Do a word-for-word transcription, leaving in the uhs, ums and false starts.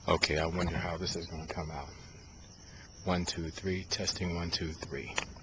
Okay, I wonder how this is going to come out. One, two, three, testing one, two, three.